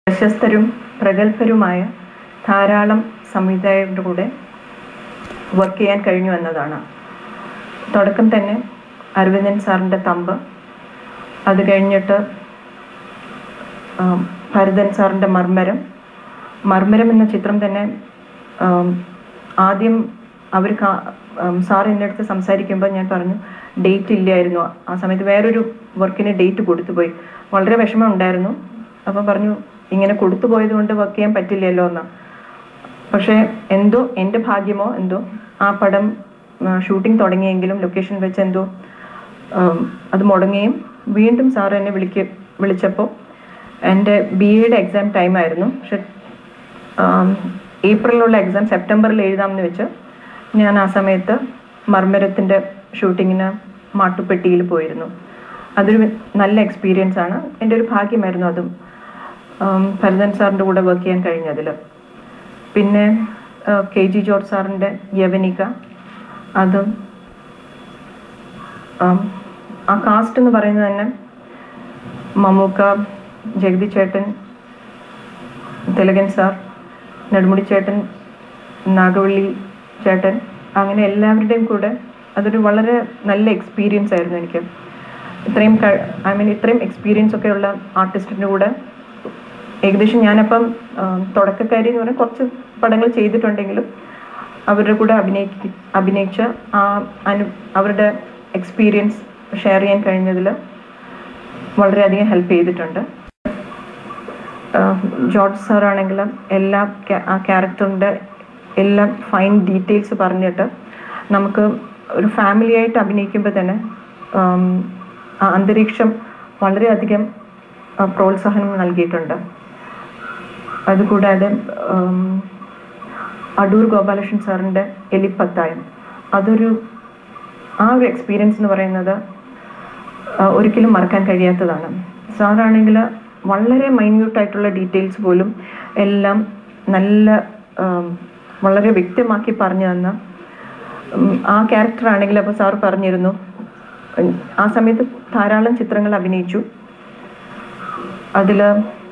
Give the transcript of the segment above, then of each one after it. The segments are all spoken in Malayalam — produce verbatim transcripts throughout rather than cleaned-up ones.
പ്രശസ്തരും പ്രഗത്ഭരുമായ ധാരാളം സംവിധായകരുടെ കൂടെ വർക്ക് ചെയ്യാൻ കഴിഞ്ഞു എന്നതാണ്. തുടക്കം തന്നെ അരവിന്ദൻ സാറിൻ്റെ തമ്പ്, അത് കഴിഞ്ഞിട്ട് ഭരതൻ സാറിൻ്റെ മർമ്മരം മർമ്മരം എന്ന ചിത്രം തന്നെ ആദ്യം അവർ സാർ എൻ്റെ അടുത്ത് സംസാരിക്കുമ്പോൾ ഞാൻ പറഞ്ഞു ഡേറ്റ് ഇല്ലായിരുന്നു. ആ സമയത്ത് വേറൊരു വർക്കിന് ഡേറ്റ് കൊടുത്തു പോയി. വളരെ വിഷമം ഉണ്ടായിരുന്നു. അപ്പം പറഞ്ഞു ഇങ്ങനെ കൊടുത്തു പോയത് കൊണ്ട് വർക്ക് ചെയ്യാൻ പറ്റില്ലല്ലോ എന്ന്. പക്ഷേ എന്തോ എൻ്റെ ഭാഗ്യമോ എന്തോ ആ പടം ഷൂട്ടിംഗ് തുടങ്ങിയെങ്കിലും ലൊക്കേഷൻ വെച്ച് എന്തോ അത് മുടങ്ങുകയും വീണ്ടും സാർ എന്നെ വിളിക്ക വിളിച്ചപ്പോൾ എൻ്റെ ബി എയുടെ എക്സാം ടൈമായിരുന്നു. പക്ഷെ ഏപ്രിലുള്ള എക്സാം സെപ്റ്റംബറിൽ എഴുതാമെന്ന് വെച്ച് ഞാൻ ആ സമയത്ത് മർമ്മരത്തിൻ്റെ ഷൂട്ടിങ്ങിന് മാട്ടുപ്പെട്ടിയിൽ പോയിരുന്നു. അതൊരു നല്ല എക്സ്പീരിയൻസ് ആണ്. എൻ്റെ ഒരു ഭാഗ്യമായിരുന്നു അതും ഭരതൻ സാറിൻ്റെ കൂടെ വർക്ക് ചെയ്യാൻ കഴിഞ്ഞതിൽ. പിന്നെ കെ ജി ജോർജ് സാറിൻ്റെ യവനിക, അതും ആ കാസ്റ്റ് എന്ന് പറയുന്നത് തന്നെ മമ്മൂക്ക, ജഗതി ചേട്ടൻ, തിലകൻ സാർ, നെടുമുടി ചേട്ടൻ, നാഗവള്ളി ചേട്ടൻ, അങ്ങനെ എല്ലാവരുടെയും കൂടെ അതൊരു വളരെ നല്ല എക്സ്പീരിയൻസ് ആയിരുന്നു എനിക്ക്. ഇത്രയും ഐ മീൻ ഇത്രയും എക്സ്പീരിയൻസ് ഒക്കെ ഉള്ള ആർട്ടിസ്റ്റിൻ്റെ കൂടെ ഏകദേശം ഞാനപ്പം തുടക്കക്കാരി എന്ന് പറഞ്ഞാൽ കുറച്ച് പടങ്ങൾ ചെയ്തിട്ടുണ്ടെങ്കിലും അവരുടെ കൂടെ അഭിനയിക്ക അഭിനയിച്ച ആ അനു അവരുടെ എക്സ്പീരിയൻസ് ഷെയർ ചെയ്യാൻ കഴിഞ്ഞതിൽ വളരെയധികം ഹെൽപ്പ് ചെയ്തിട്ടുണ്ട്. ജോർജ് സാറാണെങ്കിൽ എല്ലാ ആ ക്യാരക്ടറിൻ്റെ എല്ലാ ഫൈൻ ഡീറ്റെയിൽസ് പറഞ്ഞിട്ട് നമുക്ക് ഒരു ഫാമിലി ആയിട്ട് അഭിനയിക്കുമ്പോൾ തന്നെ ആ അന്തരീക്ഷം വളരെയധികം പ്രോത്സാഹനം നൽകിയിട്ടുണ്ട്. അതുകൂടാതെ അടൂർ ഗോപാലകൃഷ്ണൻ സാറിൻ്റെ എലിപ്പത്തായം, അതൊരു ആ ഒരു എക്സ്പീരിയൻസ് എന്ന് പറയുന്നത് ഒരിക്കലും മറക്കാൻ കഴിയാത്തതാണ്. സാറാണെങ്കിൽ വളരെ മൈന്യൂട്ടായിട്ടുള്ള ഡീറ്റെയിൽസ് പോലും എല്ലാം നല്ല വളരെ വ്യക്തമാക്കി പറഞ്ഞു തന്ന ആ ക്യാരക്ടറാണെങ്കിൽ അപ്പോൾ സാർ പറഞ്ഞിരുന്നു, ആ സമയത്ത് ധാരാളം ചിത്രങ്ങൾ അഭിനയിച്ചു. അതിൽ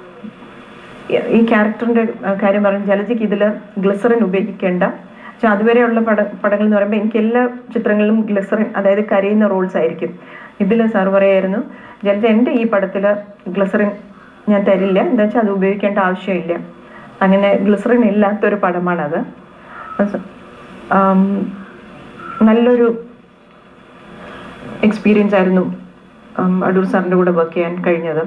ഈ ക്യാരക്ടറിൻ്റെ കാര്യം പറഞ്ഞു, ജലജയ്ക്ക് ഇതിൽ ഗ്ലിസറിൻ ഉപയോഗിക്കേണ്ട. പക്ഷെ അതുവരെയുള്ള പട പടങ്ങൾ എന്ന് പറയുമ്പോൾ എനിക്ക് എല്ലാ ചിത്രങ്ങളിലും ഗ്ലിസറിൻ, അതായത് കരയുന്ന റോൾസ് ആയിരിക്കും. ഇതിൽ സാർ പറയായിരുന്നു, ജലജ എൻ്റെ ഈ പടത്തിൽ ഗ്ലിസറിൻ ഞാൻ തരില്ല, എന്താ വെച്ചാൽ അത് ഉപയോഗിക്കേണ്ട ആവശ്യമില്ല. അങ്ങനെ ഗ്ലിസറിൻ ഇല്ലാത്തൊരു പടമാണത്. നല്ലൊരു എക്സ്പീരിയൻസ് ആയിരുന്നു അടൂർ സാറിൻ്റെ കൂടെ വർക്ക് ചെയ്യാൻ കഴിഞ്ഞത്.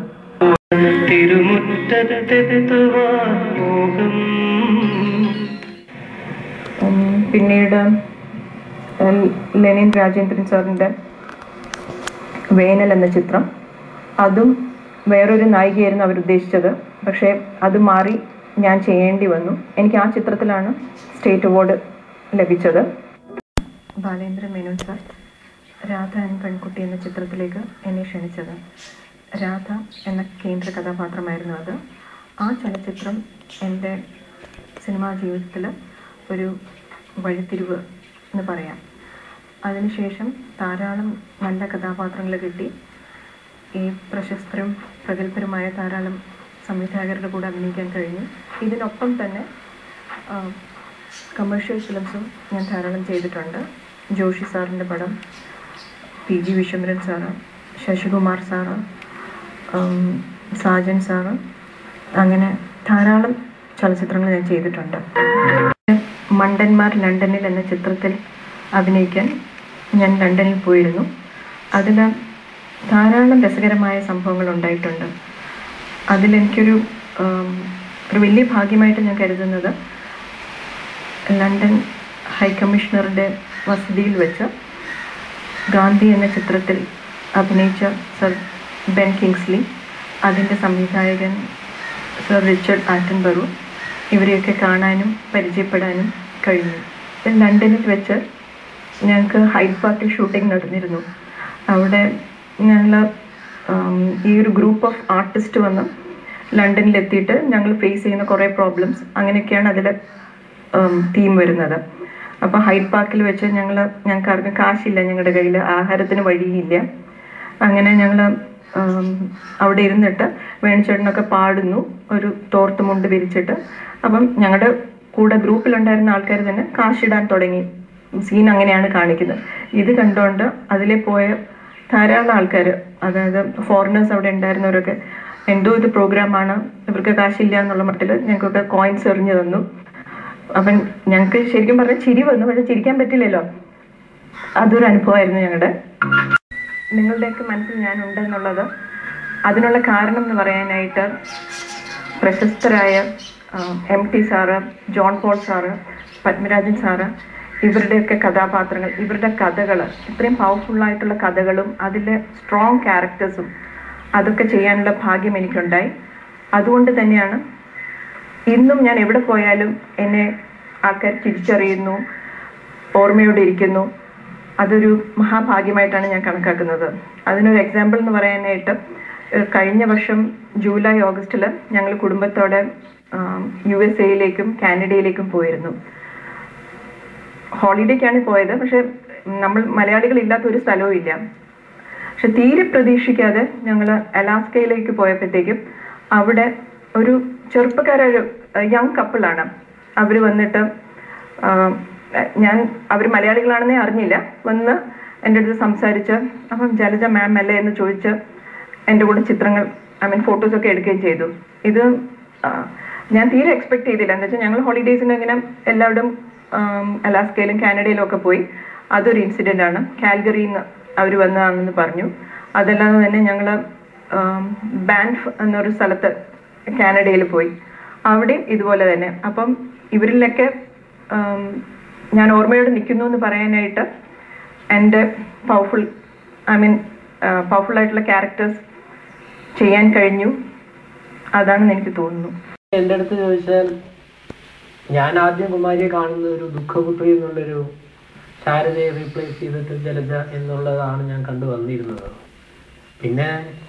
പിന്നീട് ലെനിൻ രാജേന്ദ്രൻ സാറിൻ്റെ വേനൽ എന്ന ചിത്രം, അതും വേറൊരു നായികയായിരുന്നു അവരുദ്ദേശിച്ചത്. പക്ഷേ അത് മാറി ഞാൻ ചെയ്യേണ്ടി വന്നു. എനിക്ക് ആ ചിത്രത്തിലാണ് സ്റ്റേറ്റ് അവാർഡ് ലഭിച്ചത്. ബാലേന്ദ്ര മേനോൻ സാർ രാധ എന്ന പെൺകുട്ടി എന്ന ചിത്രത്തിലേക്ക് എന്നെ ക്ഷണിച്ചത്. രാധ എന്ന കേന്ദ്ര കഥാപാത്രമായിരുന്നു അത്. ആ ചലച്ചിത്രം എൻ്റെ സിനിമാ ജീവിതത്തിൽ ഒരു വഴിത്തിരിവ് എന്ന് പറയാം. അതിനുശേഷം ധാരാളം നല്ല കഥാപാത്രങ്ങൾ കിട്ടി. ഈ പ്രശസ്തരും പ്രഗത്ഭരുമായ ധാരാളം സംവിധായകരുടെ കൂടെ അഭിനയിക്കാൻ കഴിഞ്ഞു. ഇതിനൊപ്പം തന്നെ കമേഴ്ഷ്യൽ ഫിലിംസും ഞാൻ ധാരാളം ചെയ്തിട്ടുണ്ട്. ജോഷി സാറിൻ്റെ പടം, P G Vishwambharan sir, Sasikumar sir, Sajan sir, അങ്ങനെ ധാരാളം ചലച്ചിത്രങ്ങൾ ഞാൻ ചെയ്തിട്ടുണ്ട്. മണ്ടന്മാർ ലണ്ടനിൽ എന്ന ചിത്രത്തിൽ അഭിനയിക്കാൻ ഞാൻ ലണ്ടനിൽ പോയിരുന്നു. അതിൽ ധാരാളം രസകരമായ സംഭവങ്ങൾ ഉണ്ടായിട്ടുണ്ട്. അതിലെനിക്കൊരു ഒരു വലിയ ഭാഗ്യമായിട്ട് ഞാൻ കരുതുന്നത് ലണ്ടൻ ഹൈക്കമ്മീഷണറുടെ വസതിയിൽ വെച്ച് ഗാന്ധി എന്ന ചിത്രത്തിൽ അഭിനയിച്ച സർ ബെൻ കിങ്സ്ലി, അതിൻ്റെ സംവിധായകൻ സർ റിച്ചർഡ് ആറ്റൻബറോ, ഇവരെയൊക്കെ കാണാനും പരിചയപ്പെടാനും കഴിഞ്ഞു. ലണ്ടനിൽ വെച്ച് ഞങ്ങൾക്ക് ഹൈഡ് പാർക്കിൽ ഷൂട്ടിംഗ് നടന്നിരുന്നു. അവിടെ ഞങ്ങൾ ഈ ഒരു ഗ്രൂപ്പ് ഓഫ് ആർട്ടിസ്റ്റ് വന്ന് ലണ്ടനിലെത്തിയിട്ട് ഞങ്ങൾ ഫേസ് ചെയ്യുന്ന കുറേ പ്രോബ്ലംസ്, അങ്ങനെയൊക്കെയാണ് അതിൽ തീം വരുന്നത്. അപ്പോൾ ഹൈഡ് പാർക്കിൽ വെച്ച് ഞങ്ങൾ ഞങ്ങൾക്ക് ആർക്കും കാശില്ല, ഞങ്ങളുടെ കയ്യിൽ ആഹാരത്തിന് വഴിയില്ല. അങ്ങനെ ഞങ്ങൾ അവിടെ ഇരുന്നിട്ട് വേണിച്ചേട്ടനൊക്കെ പാടുന്നു, ഒരു തോർത്ത് മുണ്ട് വിരിച്ചിട്ട്. അപ്പം ഞങ്ങളുടെ കൂടെ ഗ്രൂപ്പിലുണ്ടായിരുന്ന ആൾക്കാർ തന്നെ കാശിടാൻ തുടങ്ങി. സീൻ അങ്ങനെയാണ് കാണിക്കുന്നത്. ഇത് കണ്ടുകൊണ്ട് അതിലെ പോയ ധാരാളം ആൾക്കാർ, അതായത് ഫോറിനേഴ്സ് അവിടെ ഉണ്ടായിരുന്നവരൊക്കെ എന്തോ ഇത് പ്രോഗ്രാമാണ്, ഇവർക്ക് കാശില്ല എന്നുള്ള മട്ടിൽ ഞങ്ങൾക്കൊക്കെ കോയിൻസ് എറിഞ്ഞു തന്നു. അപ്പം ഞങ്ങൾക്ക് ശരിക്കും പറഞ്ഞാൽ ചിരി വന്നു, പക്ഷെ ചിരിക്കാൻ പറ്റില്ലല്ലോ. അതൊരു അനുഭവമായിരുന്നു ഞങ്ങളുടെ. നിങ്ങളുടെയൊക്കെ മനസ്സിൽ ഞാനുണ്ടെന്നുള്ളത് അതിനുള്ള കാരണം എന്ന് പറയാനായിട്ട് പ്രശസ്തരായ M T sir, John Paul sir, Padmarajan sir, ഇവരുടെയൊക്കെ കഥാപാത്രങ്ങൾ, ഇവരുടെ കഥകൾ, ഇത്രയും പവർഫുള്ളായിട്ടുള്ള കഥകളും അതിലെ സ്ട്രോങ് ക്യാരക്ടേഴ്സും അതൊക്കെ ചെയ്യാനുള്ള ഭാഗ്യം എനിക്കുണ്ടായി. അതുകൊണ്ട് തന്നെയാണ് ഇന്നും ഞാൻ എവിടെ പോയാലും എന്നെ ആൾക്കാർ തിരിച്ചറിയുന്നു, ഓർമ്മയോടെ ഇരിക്കുന്നു. അതൊരു മഹാഭാഗ്യമായിട്ടാണ് ഞാൻ കണക്കാക്കുന്നത്. അതിനൊരു എക്സാമ്പിൾ എന്ന് പറയാനായിട്ട് കഴിഞ്ഞ വർഷം ജൂലൈ ഓഗസ്റ്റിൽ ഞങ്ങൾ കുടുംബത്തോടെ യു എസ് എയിലേക്കും കാനഡയിലേക്കും പോയിരുന്നു. ഹോളിഡേക്കാണ് പോയത്, പക്ഷെ നമ്മൾ മലയാളികൾ ഇല്ലാത്ത ഒരു സ്ഥലവും ഇല്ല. പക്ഷെ തീരെ പ്രതീക്ഷിക്കാതെ ഞങ്ങൾ അലാസ്കയിലേക്ക് പോയപ്പോഴത്തേക്കും അവിടെ ഒരു ചെറുപ്പക്കാരൊരു യങ് കപ്പിളാണ്. അവർ വന്നിട്ട് ഞാൻ അവർ മലയാളികളാണെന്നേ അറിഞ്ഞില്ല. വന്ന് എൻ്റെ അടുത്ത് സംസാരിച്ച് അപ്പം ജലജ മാം അല്ലേ എന്ന് ചോദിച്ച് എൻ്റെ കൂടെ ചിത്രങ്ങൾ, ഐ മീൻ ഫോട്ടോസൊക്കെ എടുക്കുകയും ചെയ്തു. ഇത് ഞാൻ തീരെ എക്സ്പെക്ട് ചെയ്തില്ല. എന്താ വെച്ചാൽ ഞങ്ങൾ ഹോളിഡേയ്സിന് ഇങ്ങനെ എല്ലാവരും അലാസ്കയിലും കാനഡയിലും ഒക്കെ പോയി. അതൊരു ഇൻസിഡൻ്റ് ആണ്. കാൽഗറിയിൽ നിന്ന് അവർ വന്നതാണെന്ന് പറഞ്ഞു. അതല്ലാതെ തന്നെ ഞങ്ങൾ ബാൻഫ് എന്നൊരു സ്ഥലത്ത് കാനഡയിൽ പോയി, അവിടെയും ഇതുപോലെ തന്നെ. അപ്പം ഇവരിലൊക്കെ ഞാൻ ഓർമ്മയോടെ നിൽക്കുന്നു എന്ന് പറയാനായിട്ട് എൻ്റെ പവർഫുൾ ഐ മീൻ പവർഫുൾ ആയിട്ടുള്ള ക്യാരക്ടേഴ്സ് ചെയ്യാൻ കഴിഞ്ഞു. അതാണെന്ന് എനിക്ക് തോന്നുന്നു. എൻ്റെ അടുത്ത് ചോദിച്ചാൽ ഞാൻ ആദ്യം കുമാരിയെ കാണുന്ന ഒരു ദുഃഖപുത്രി എന്നുള്ളൊരു ശാരദയെ റീപ്ലേസ് ചെയ്തിട്ട് ജലജ എന്നുള്ളതാണ് ഞാൻ കണ്ടു വന്നിരുന്നത്. പിന്നെ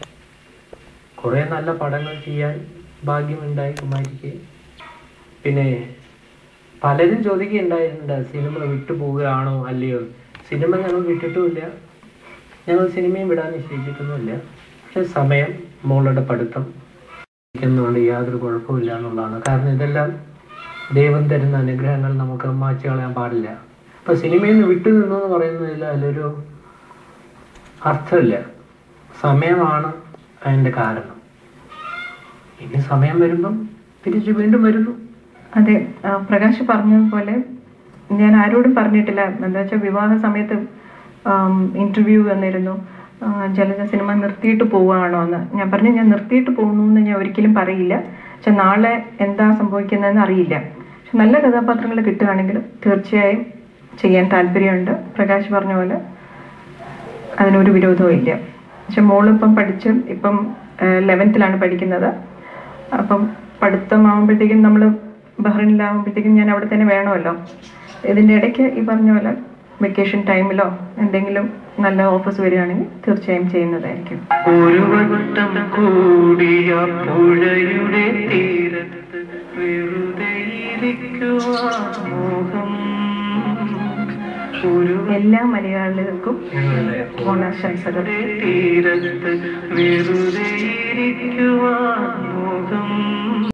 കുറേ നല്ല പടങ്ങൾ ചെയ്യാൻ ഭാഗ്യമുണ്ടായി കുമാരിക്ക്. പിന്നെ പലരും ചോദിക്കുകയുണ്ടായിട്ടുണ്ട് സിനിമ വിട്ടു പോവുകയാണോ അല്ലയോ. സിനിമ ഞങ്ങൾ വിട്ടിട്ടുമില്ല, ഞങ്ങൾ സിനിമയും വിടാൻ നിശ്ചയിച്ചിട്ടൊന്നുമില്ല. പക്ഷെ സമയം, മോളുടെ പഠിത്തം ുകൊണ്ട് യാതൊരു കുഴപ്പമില്ല എന്നുള്ളതാണ്. കാരണം ഇതെല്ലാം ദൈവം തരുന്ന അനുഗ്രഹങ്ങൾ, നമുക്ക് മാറ്റി കളയാൻ പാടില്ല. അപ്പം സിനിമയിൽ നിന്ന് വിട്ടു നിന്നു എന്ന് പറയുന്നതിൽ അതിലൊരു അർത്ഥമില്ല. സമയമാണ് അതിൻ്റെ കാരണം. ഇനി സമയം വരുമ്പം തിരിച്ച് വീണ്ടും വരുന്നു. അതെ, പ്രകാശ് പറഞ്ഞതുപോലെ ഞാൻ ആരോടും പറഞ്ഞിട്ടില്ല. എന്താ വെച്ചാൽ വിവാഹ സമയത്ത് ഇൻ്റർവ്യൂ വന്നിരുന്നു, ജലജ സിനിമ നിർത്തിയിട്ട് പോവുകയാണോ എന്ന്. ഞാൻ പറഞ്ഞു ഞാൻ നിർത്തിയിട്ട് പോകുന്നു എന്ന് ഞാൻ ഒരിക്കലും പറയില്ല. പക്ഷെ നാളെ എന്താ സംഭവിക്കുന്നതെന്ന് അറിയില്ല. പക്ഷെ നല്ല കഥാപാത്രങ്ങൾ കിട്ടുകയാണെങ്കിൽ തീർച്ചയായും ചെയ്യാൻ താല്പര്യമുണ്ട്. പ്രകാശ് പറഞ്ഞ പോലെ അതിനൊരു വിരോധവും ഇല്ല. പക്ഷെ മോളിപ്പം പഠിച്ച് ഇപ്പം ലെവൻത്തിലാണ് പഠിക്കുന്നത്. അപ്പം പഠിത്തമാകുമ്പോഴത്തേക്കും നമ്മൾ ബഹ്റിനിലാകുമ്പോഴത്തേക്കും ഞാൻ അവിടെ തന്നെ വേണമല്ലോ. ഇതിൻ്റെ ഇടയ്ക്ക് ഈ പറഞ്ഞ പോലെ വെക്കേഷൻ ടൈമിലോ എന്തെങ്കിലും നല്ല ഓഫേഴ്സ് വരികയാണെങ്കിൽ തീർച്ചയായും ചെയ്യുന്നതായിരിക്കും. ഒരു വട്ടം കൂടിയ പുഴയുടെ തീരത്ത് വെറുതെ ഇരിക്കുവാൻ മോഹം. എല്ലാ മലയാളികൾക്കും ഓണാശംസകൾ. തീരത്ത് വെറുതെ ഇരിക്കുവാൻ മോഹം.